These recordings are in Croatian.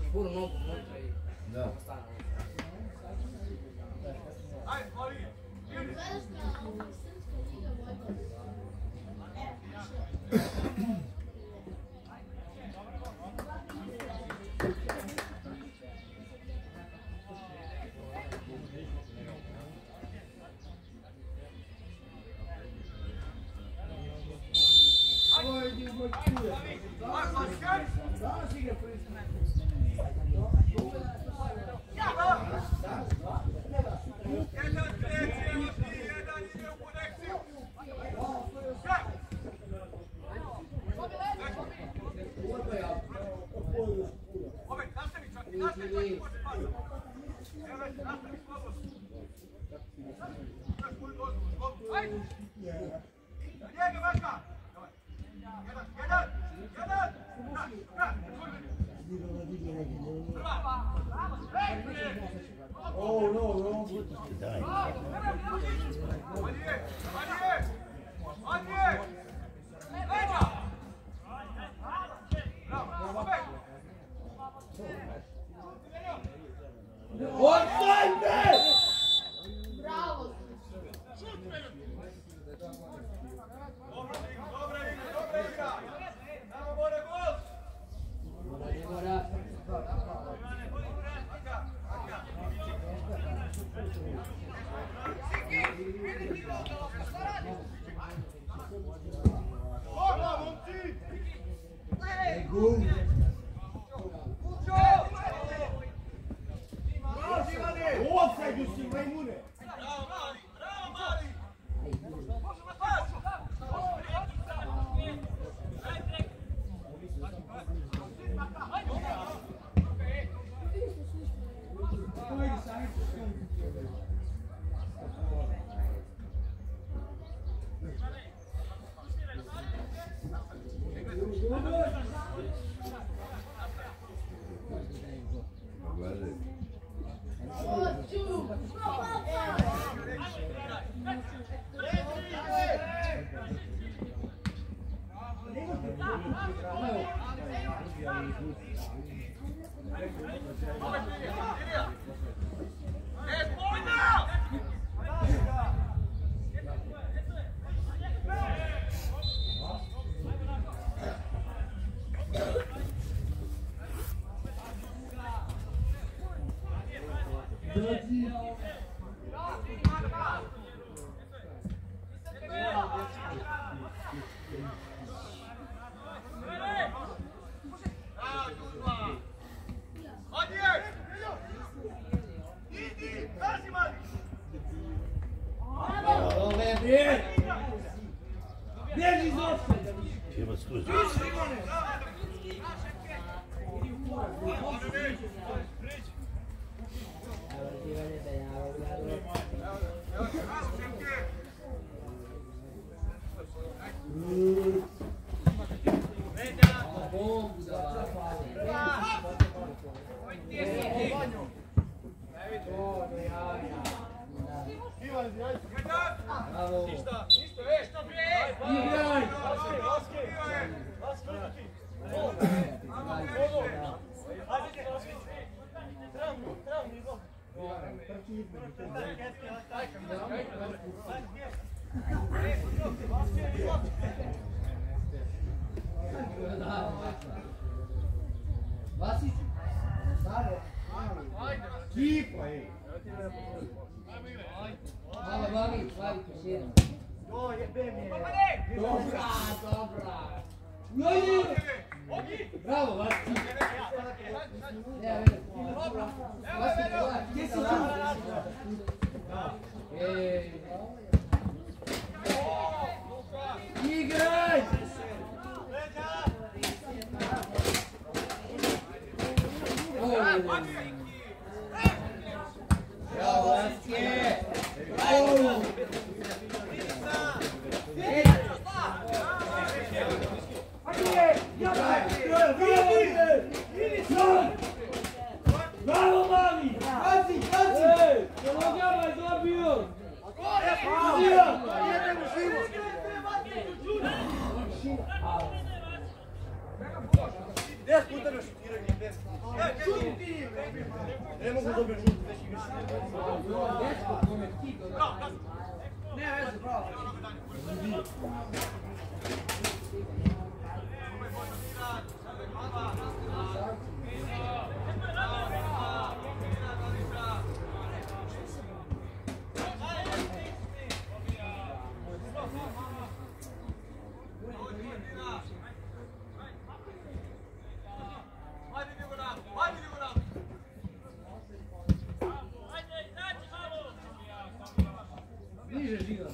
Puro nogu unutra i... Da. Ajde, Oli! Oh no, Ne mogu dobiti žuti, već igraš. Ne, veze, bravo. Niže živa.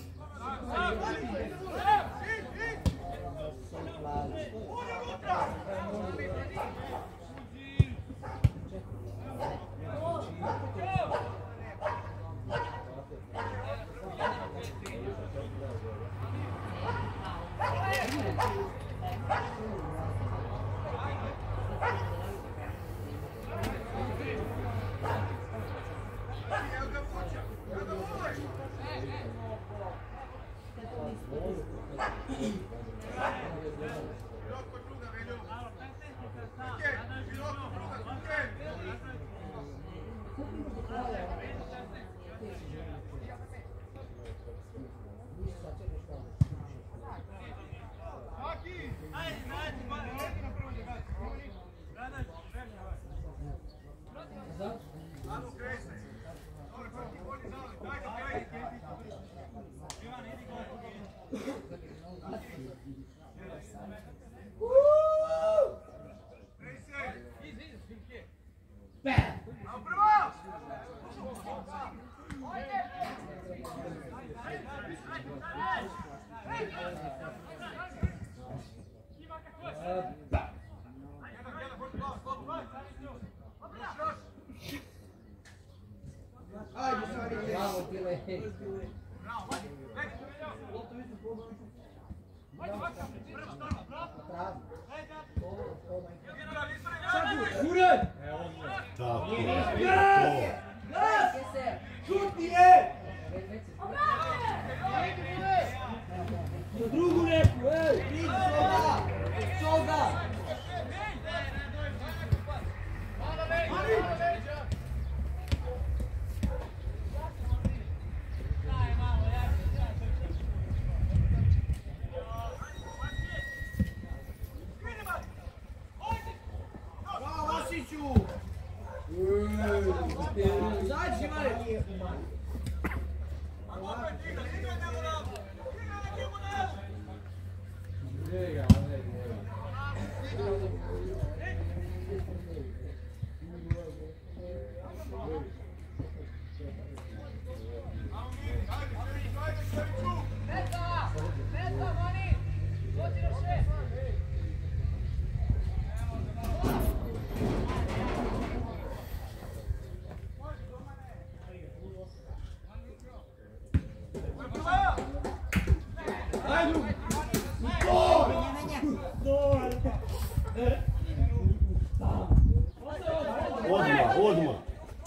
Odmah.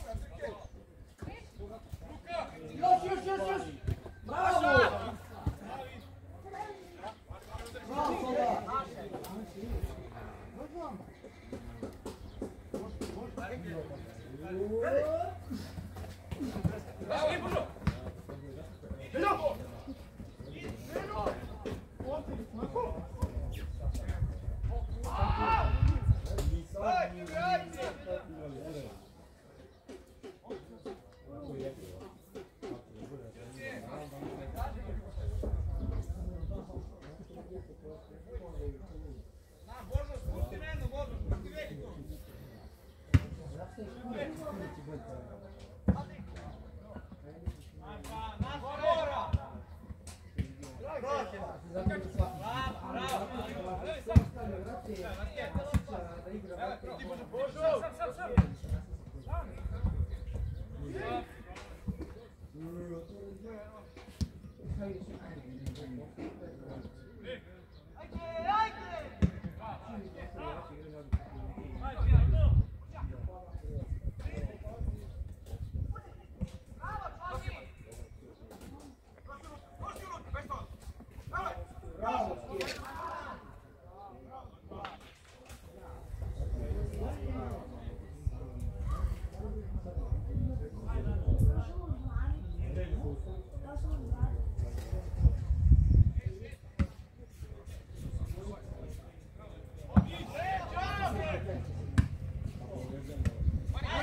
Još. Bravo!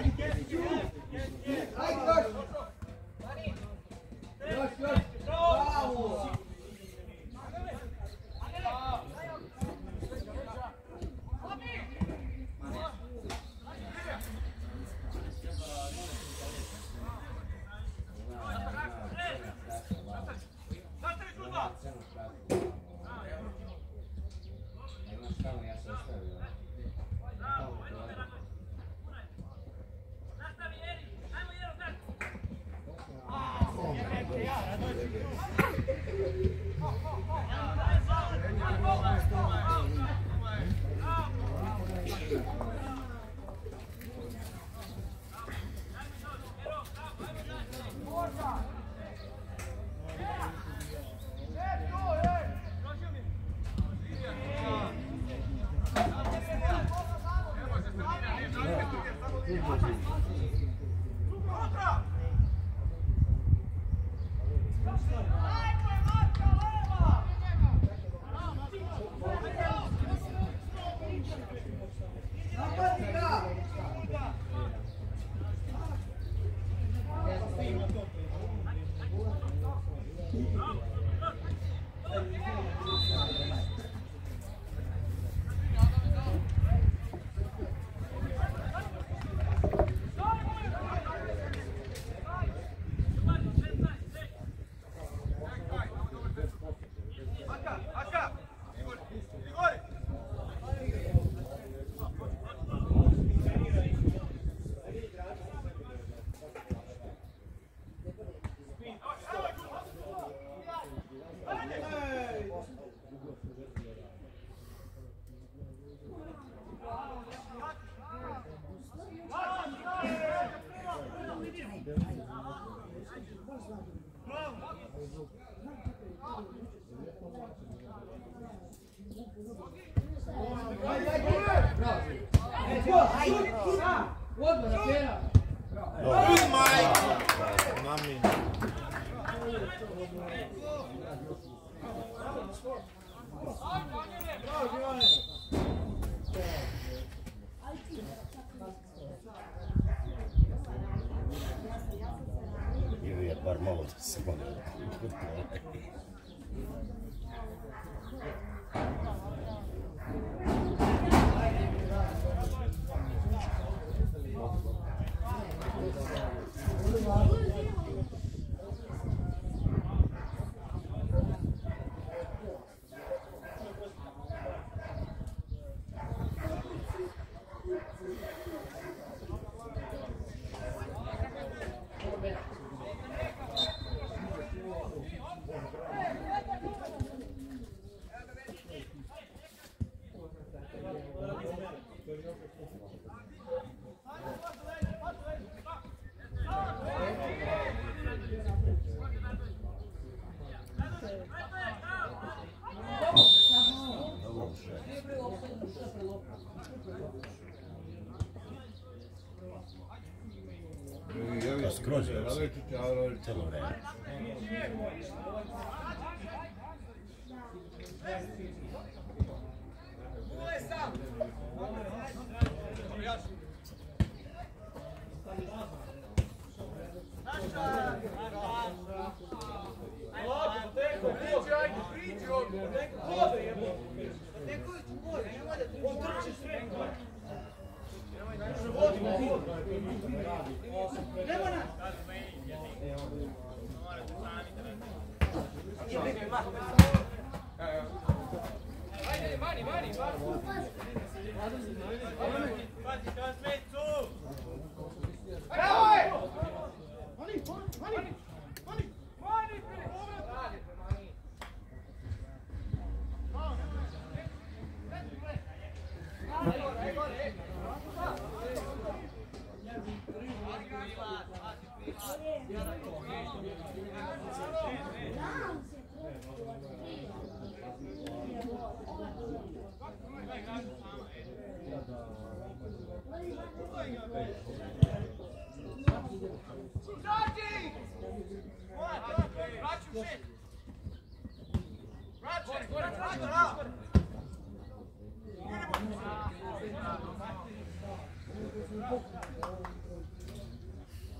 Ili je bar malo da se malo skroz je cijelo vreme.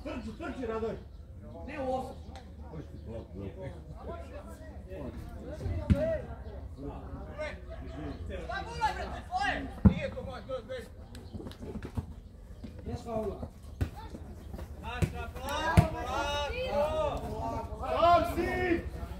Trči, Radoj. Ne u osam. Jes faula. Sam si!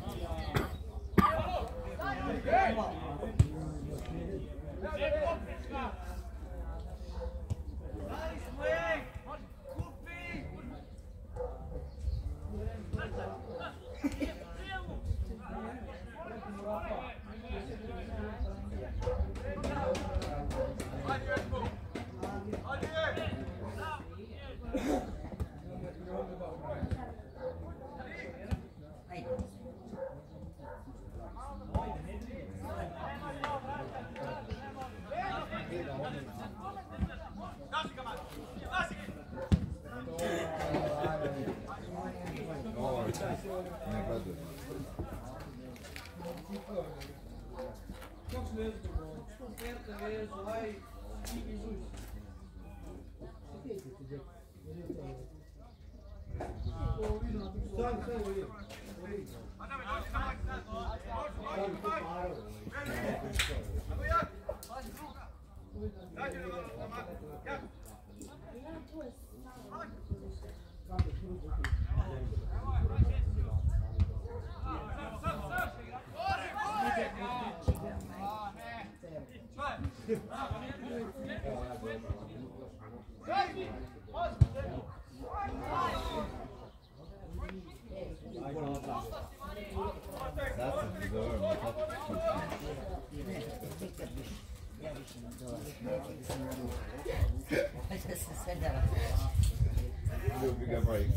Ljubi ga break.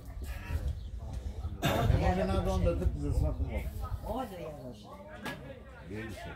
Može nad onda trti za svaku mogu. Ovdje je loše. Vidi se.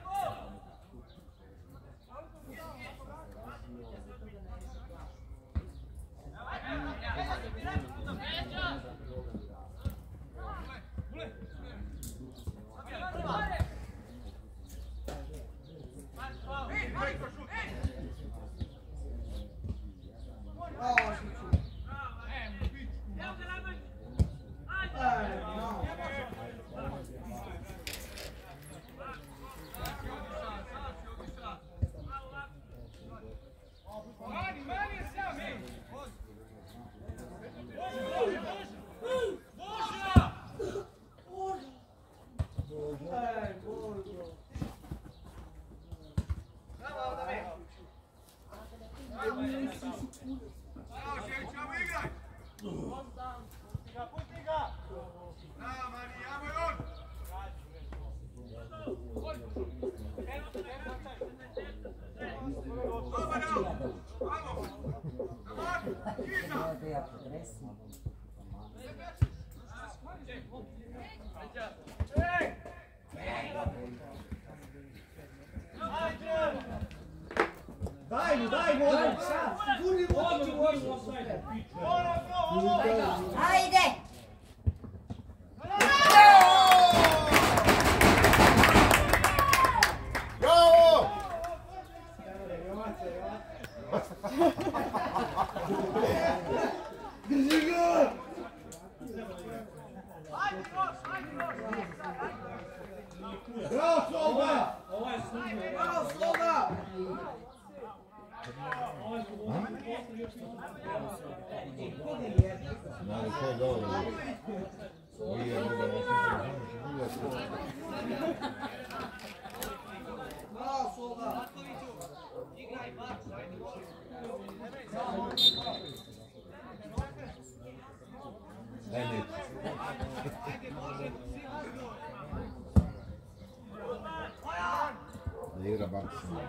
Daj mu, odmah! Sigurni vodu, Ajde! Bravo! Drži ga! Bravo, Sloga! Bravo, Sloga! Znali ko dobro. Ovi je mogo Bravo, Sloga! Daj neći. Da igra Barcelona.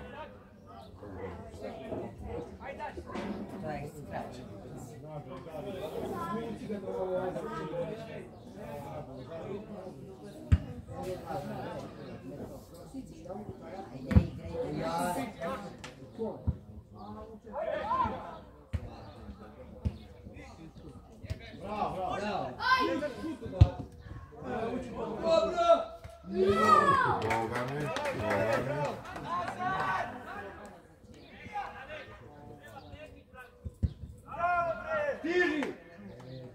To je skraćeno. Ajde, igrajte. Bravo, bravo! Bogane. Stiži!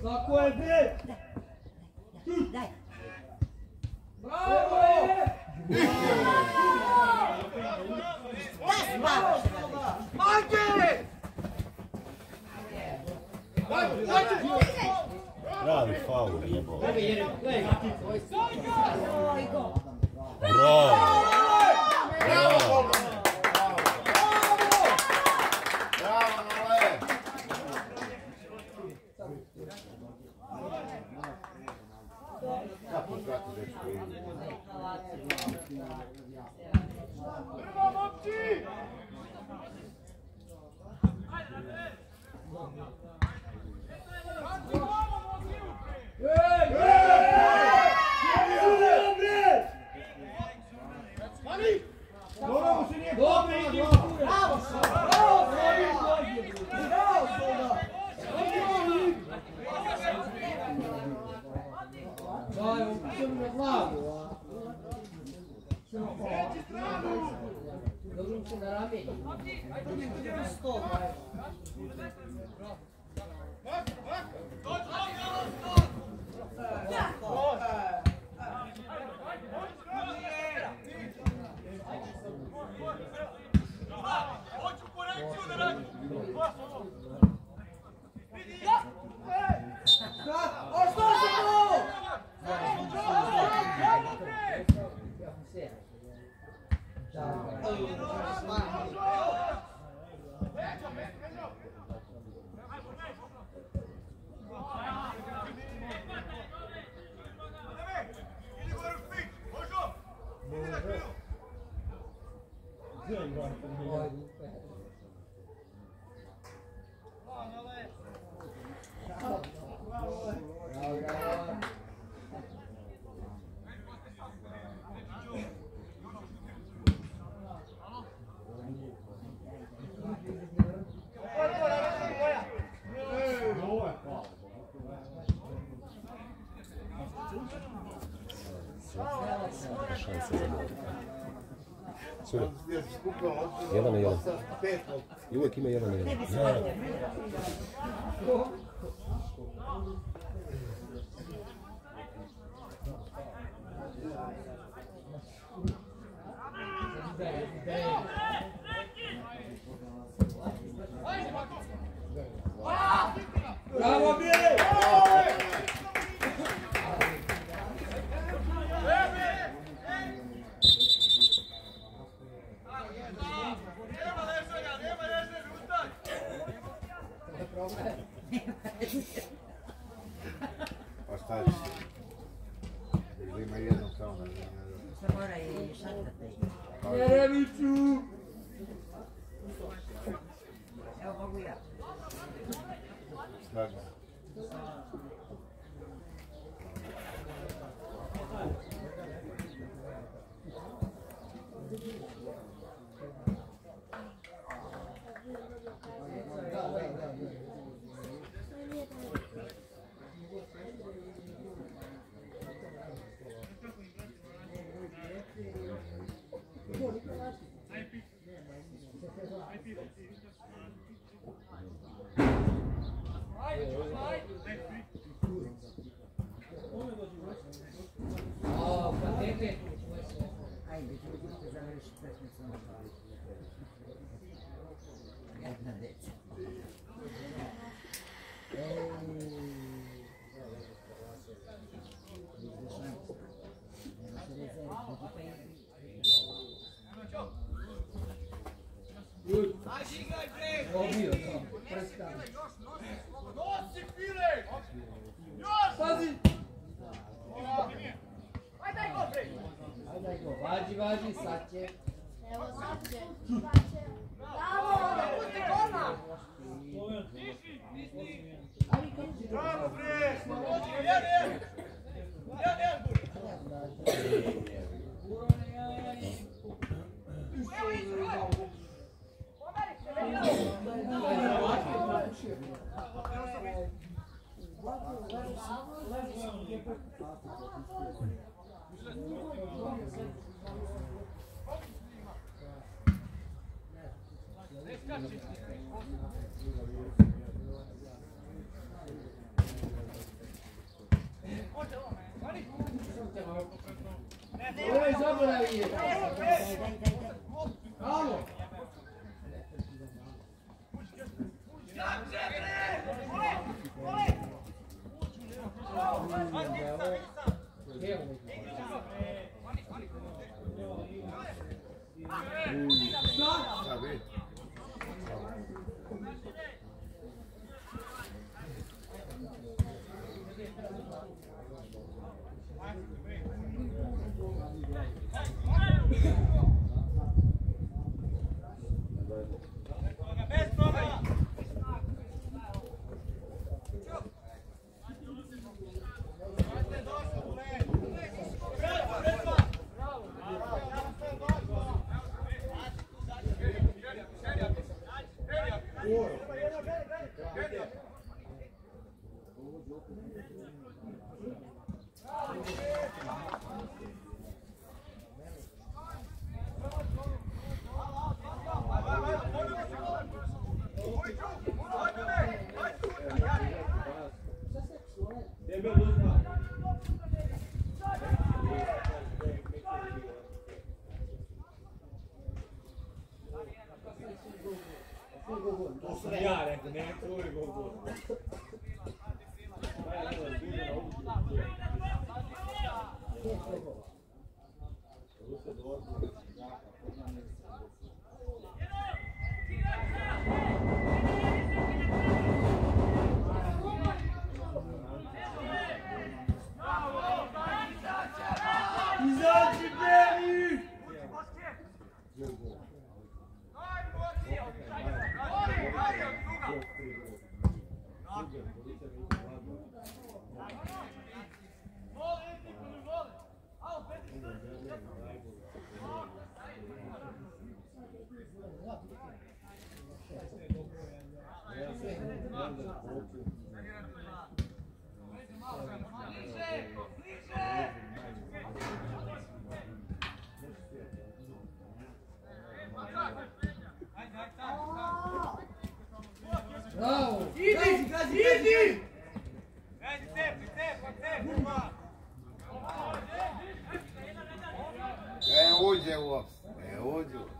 Tako je, bre! Daj. Bravo! Da spavaš, Majke! Pravi faul jebao. Oj, go. Bravo! Bravo! Sule. 1-1. I uvijek ima 1-1. Bravo, bre! Pa šta će? Ili ima jedno kao na zemlju. Šta mora i šatkati. Jereviću! Evo mogu ja. Snažno. Ajde, ću završiti utakmicu. Jedna deca. Obio sam, prestani. Nosi Filip! Pazi! Ajde go, vađi, sad će. Evo sad će. Bravo, da pusti golma! Bravo, bre! Oj, zaboravio. Daj. Alo. Šta bi? Sognare, neanche ora con voi. Bravo! Idi! Uđe u os. Uđe u os.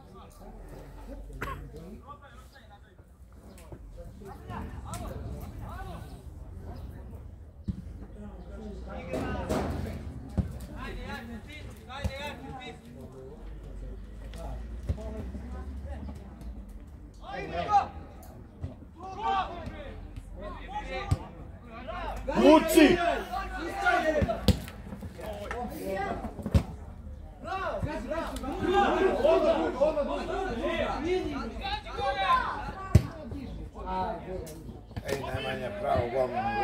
Vuci! Ej, Nemanja, pravo golman.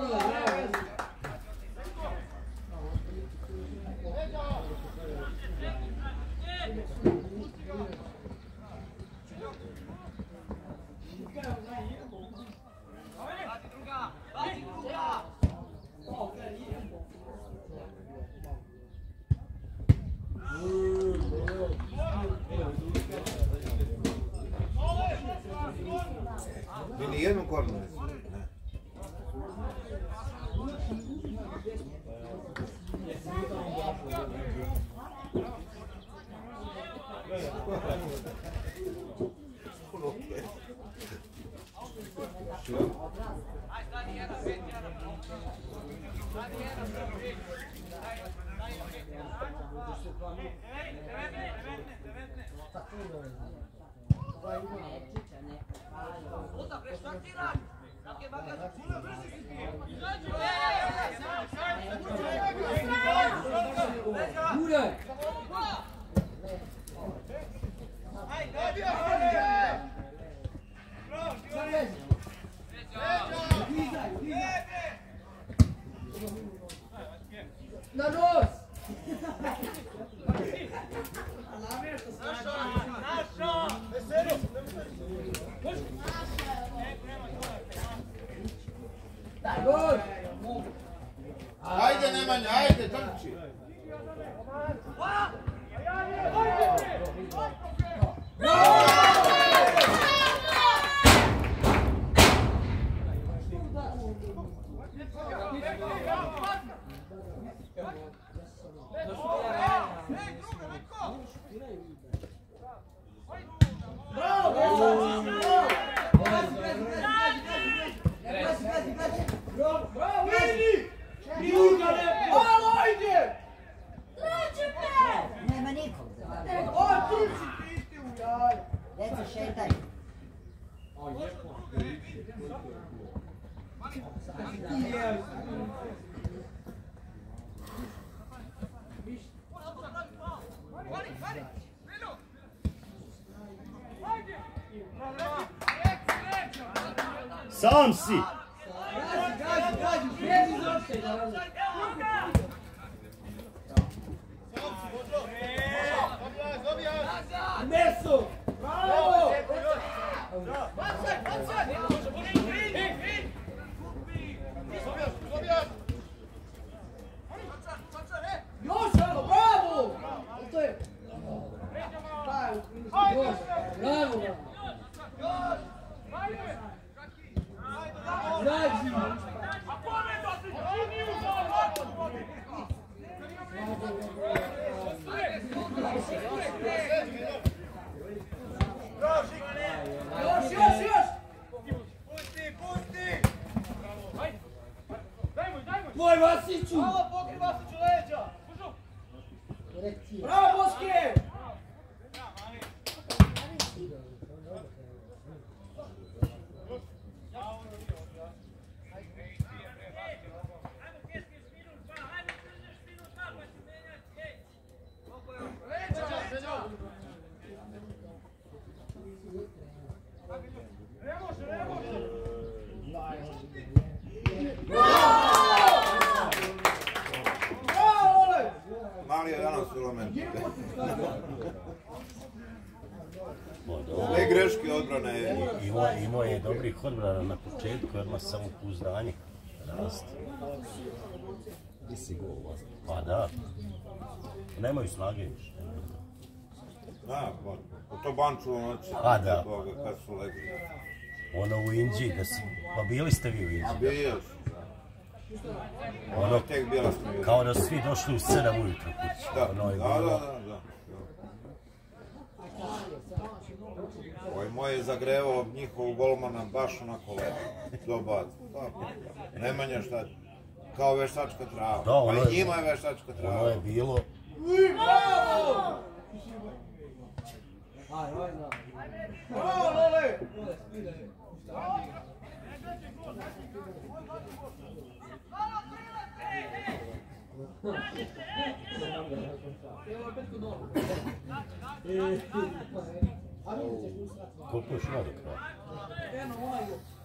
Mi ni jednu kornu ne smo. Guraj! Na nos! Gol! Ajde Nemanja, ajde, trči. Deca, šetaj. Sam si! Gađi, bez izopštenja. Meso! Bravo! Još, bravo! To je... Bravo! Gađi! Još! Tvoj Vasiću! Malo pokri Vasiću leđa! Bravo, Boške! Mali je danas element. Sve greške odbrane. Imao je dobrih odbrana na početku, odmah samopouzdanje raste. Ti si gol, pa da. Nemaju snage više. Da, to banču A da. Kad su legli. Ono u Inđi, pa bili ste vi u Inđi? Bio Ono, tek bila smo bili. kao da su svi došli u 7 ujutro kući. Da. Ovaj moj je zagrevao njihovog golmana baš onako lepo. Dobar. Nemanja šta, kao veštačka trava. Da, ono pa i njima je veštačka trava. Ono je bilo... Bravo, Lole! Koliko još ima do kraja?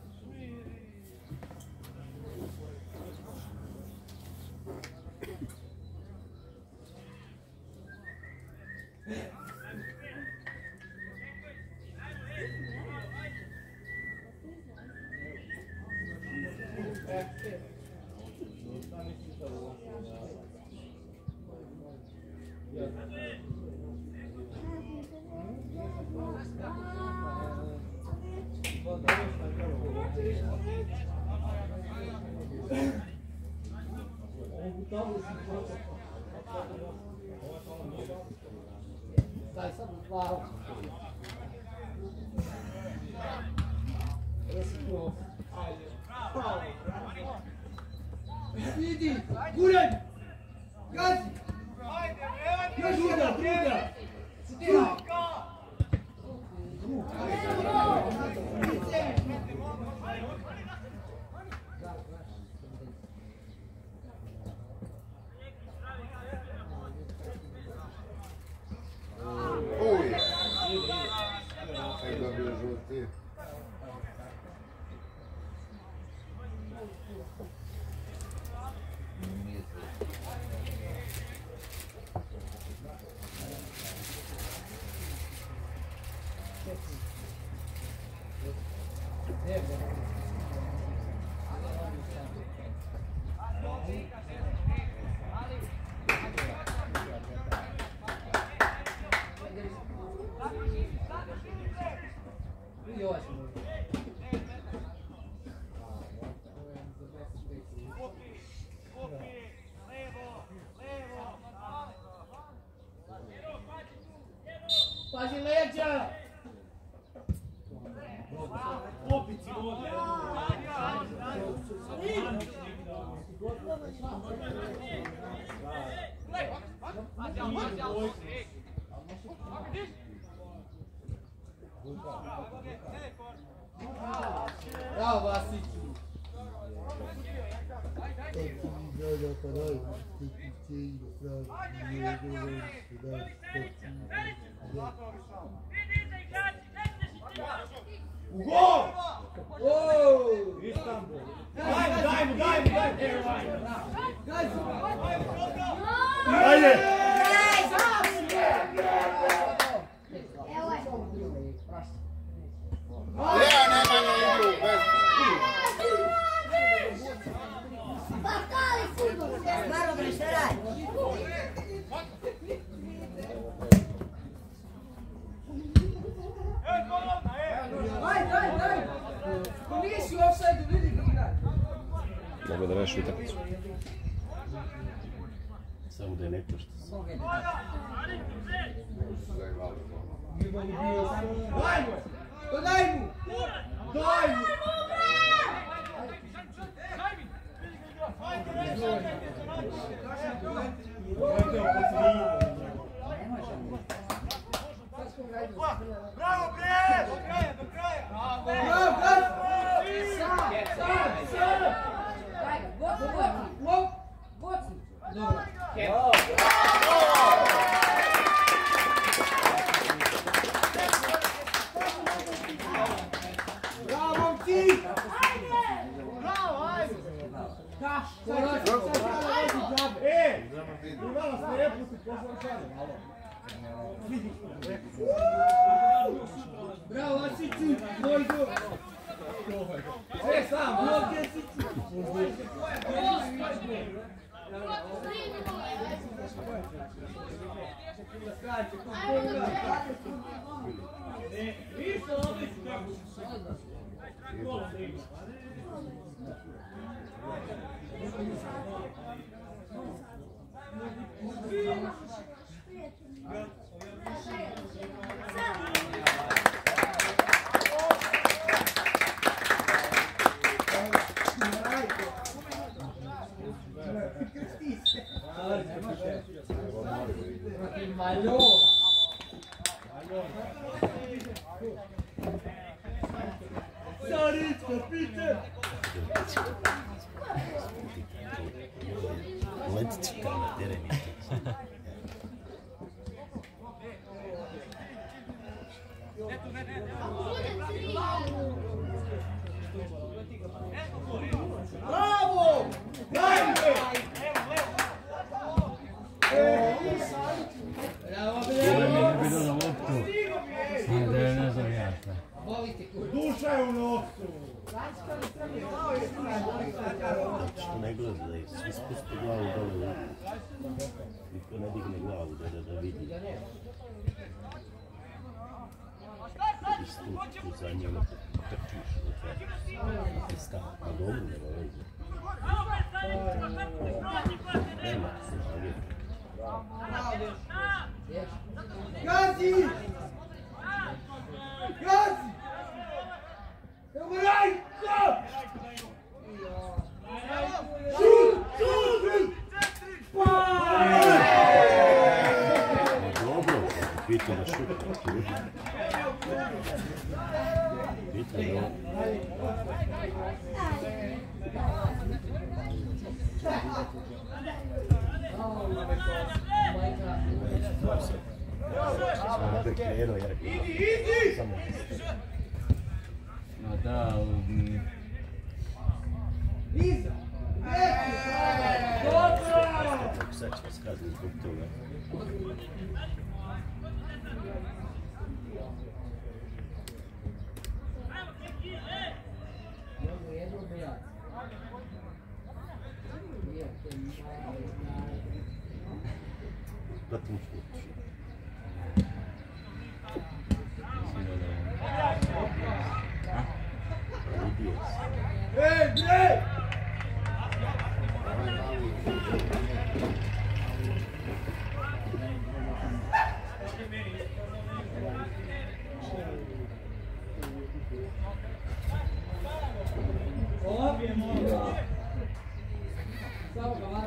Daj sad glavu. Idi, guraj! Gazi! Još druga! Uj! Tek dobio žuti. Pazi leđa! Bravo, Vasiću. U gol! Istanbul. Daj mu! Gazi! Ajde! Ja Nemanja igru bez... Pa kali futbol! Malo bre, šta radi? Daj! Ko nisi u offside-u, vidi kako radi. Mogu da reši utakmicu. Samo da je ne pušta. Daj mu! Bravo, bre! Do kraja! Bravo, gazi! Sam! Daj ga, boci! Dobro. Bravo, momci! Imala ste repliku, poslan šalje, malo. Bravo, Vasiću! Moj gol! Sve sam, gol Gesiću! Letici kao na tereni. Bravo! Dajte! Bravo, Duša je u novcu. Što ne gleda, svi spuste glavu dole. Niko ne digne glavu da vidi. Isto tu za njega trčiš. Ti stav, pa dobro nema veze. Nema se žalje. Gazi! Gazi! Evo Rajko! Šut! Dobro, bitno da šuta. Bitno da... Samo da krenuo, jer... Ma da, Iza! Dobro! Sad ćemo skazati zbog toga. Da tu šutiš. Vidio si. Ej, bre! Samo ga